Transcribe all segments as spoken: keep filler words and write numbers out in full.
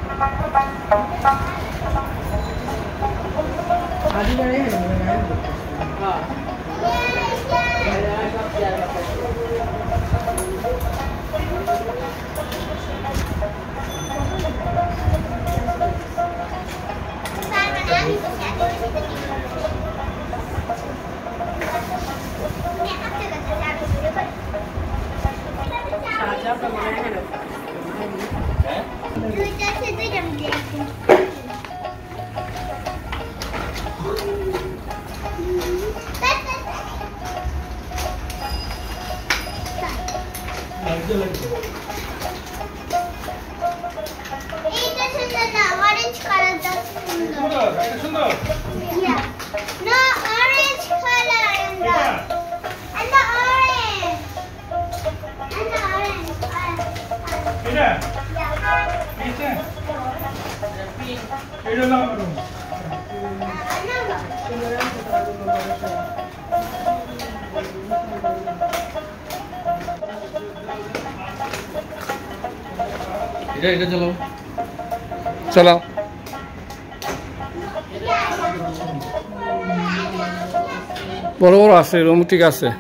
এটা এটা চলো চলো বড় বড় আছে রুম ঠিক আছে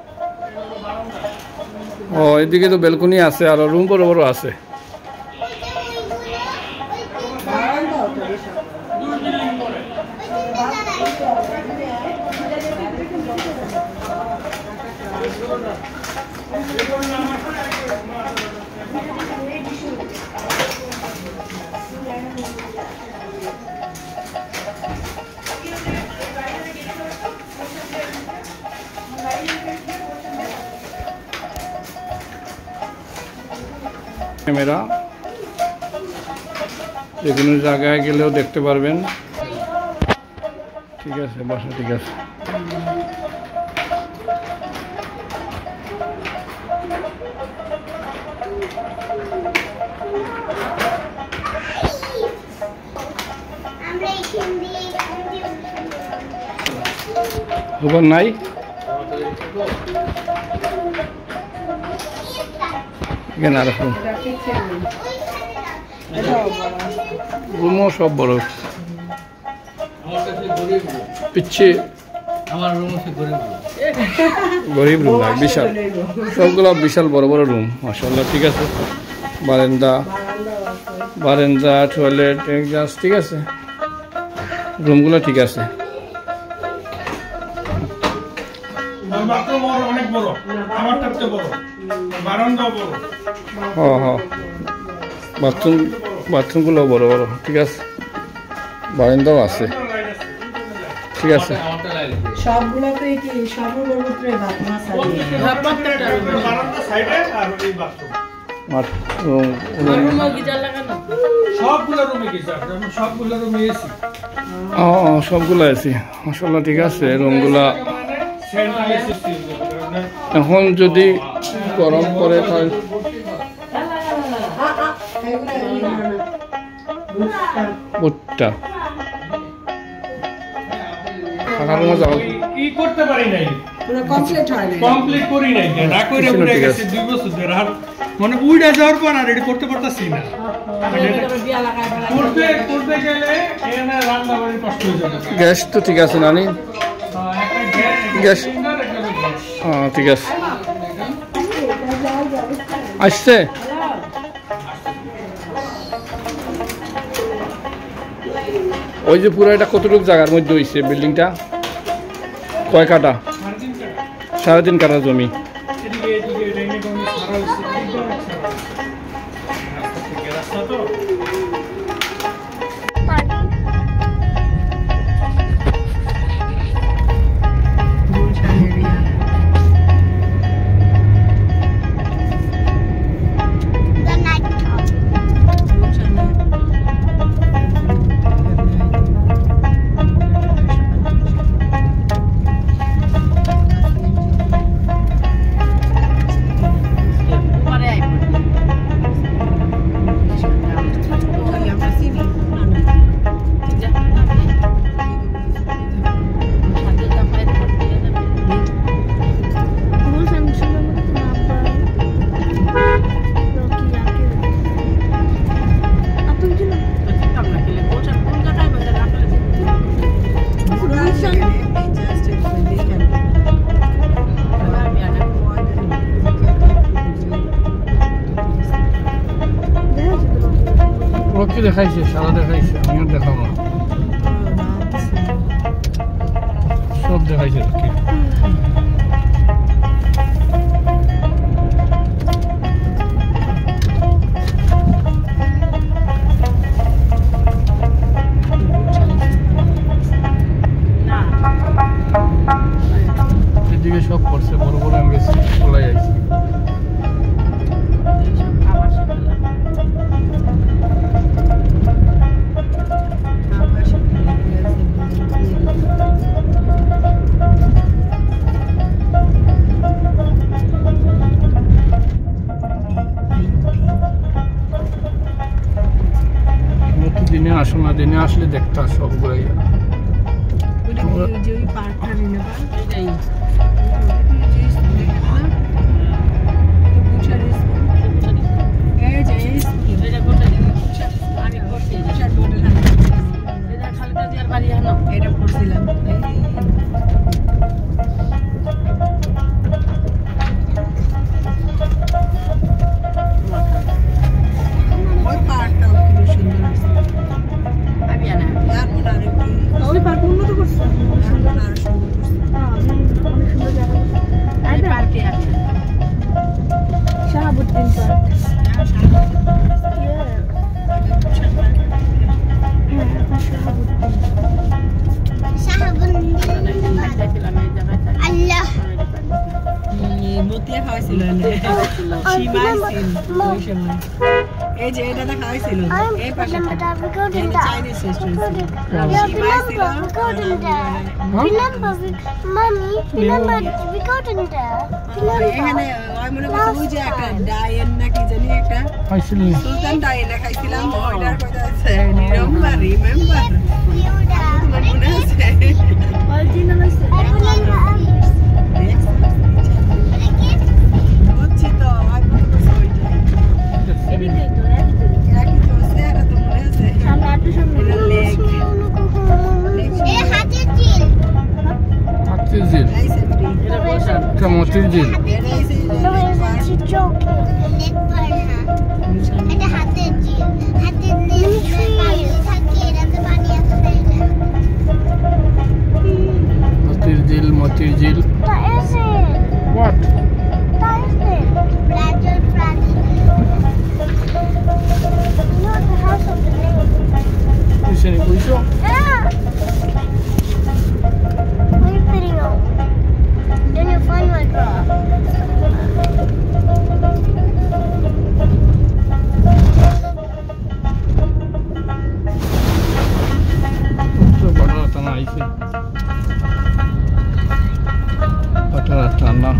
ও এদিকে তো ব্যালকনি আছে আর রুম বড় বড় আছে ক্যামেরা যে কোনো জায়গায় গেলেও দেখতে পারবেন ঠিক আছে বাসা ঠিক আছে দোকান নাই কেন আর রুমও সব বড় পিচ্ছে আমার রুম হচ্ছে গরিব গরিব রুম না বিশাল সবগুলো বিশাল বড় বড় রুম মাশাআল্লাহ ঠিক আছে বারান্দা বারান্দা টয়লেট এক্সাস্ট ঠিক আছে রুমগুলো ঠিক আছে বাথরুম অনেক বড় আমার থেকে বড় বারান্দা বড় হ্যাঁ হ্যাঁ বাথরুম বাথরুমগুলো বড় বড় ঠিক আছে বারান্দাও আছে ঠিক আছে সবগুলোতে কি সর্বব্রহ্মপুত্রে বাথরুম আছে বারান্দা সাইডে আর এই বাথরুম আর রুমও গিজার লাগানো সবগুলো রুমে গিজার সবগুলো রুমে এসি ও সবগুলো এসি মাশাআল্লাহ ঠিক আছে রুমগুলা এখন যদি গরম পড়ে তাহলে বুটটা থাকার রুমে যাও কি করতে পারি নাই পুরো কমপ্লিট হয় না কমপ্লিট করি নাই না কইরা উড়ে গেছে দুই বছর ধরে আর মানে উড়ে যাওয়ার পর আর রেডি করতে পারতাছি না করতে করতে গেলে এখানে রান্না বাড়ি কষ্ট হয়ে যাবে গ্যাস তো ঠিক আছে নানি গ্যাস হ্যাঁ ঠিক আছে আসছে ওই যে পুরো এটা কতটুকু জায়গার মধ্যে হয়েছে বিল্ডিংটা কয় কাটা সাড়ে তিন কাটা জমি ওকে দেখাইছে সারা দেখাইছে আমিও দেখাবো সব দেখাইছে ওকে এদিকে সব করছে বড় বড় এমবেসি খোলাই আছে দিনে আসো না দিনে আসলে দেখতা সবগুলাই এই যে এটা খাওয়াইছিল এই পাশে চাইনিজ রেস্টুরেন্ট এখানে মনে করছি ওই যে একটা ডায়েন নাকি জানি একটা সুলতান ডায়েন খাইছিলাম ওইটার কথা আছে রিমেম্বার রিমেম্বার তোমার মনে আছে অরিজিনাল আছে বুঝছি তো আমি বলছি ওইটা এদিকে তো এদিকে তো সেরা তো মনে আছে সামনে একটু সামনে লেগ এ হাতের জিল হাতের জিল এটা বসা কেমতের জিল লেগ পার না এটা হাতের জিল হাতের জিল পানি থাকে এটাতে পানি আছে হাতের জিল মতির জিল what Fragile, fragile. You know the house of the name. বুঝছেন বুঝছো Ah! What are you putting on? Then you find my drawer. তো বড় টানা আইছে বাটার টানা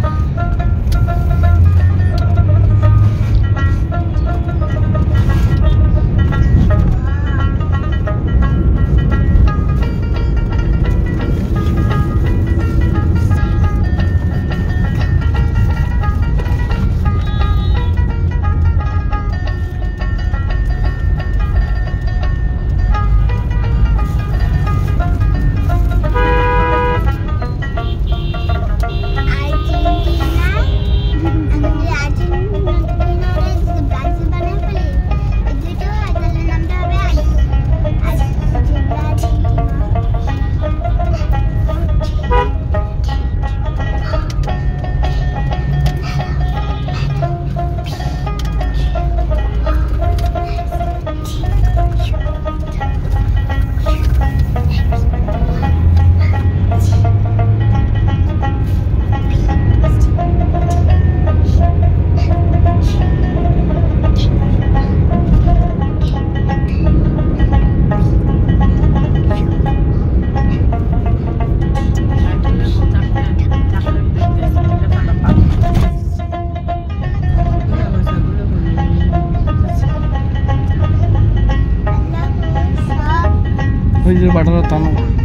ওই যে বাটার টানা